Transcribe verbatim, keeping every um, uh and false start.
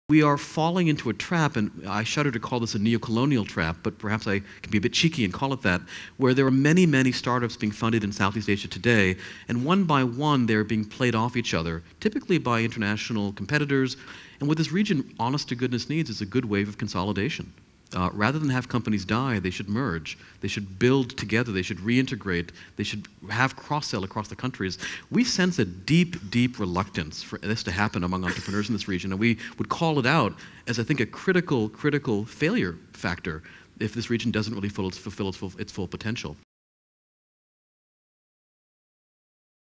We are falling into a trap, and I shudder to call this a neocolonial trap, but perhaps I can be a bit cheeky and call it that, where there are many, many startups being funded in Southeast Asia today, and one by one they're being played off each other, typically by international competitors. And what this region, honest to goodness, needs is a good wave of consolidation. Uh, rather than have companies die, they should merge. They should build together. They should reintegrate. They should have cross-sell across the countries. We sense a deep, deep reluctance for this to happen among entrepreneurs in this region, and we would call it out as, I think, a critical, critical failure factor if this region doesn't really fulfill its full, its full potential.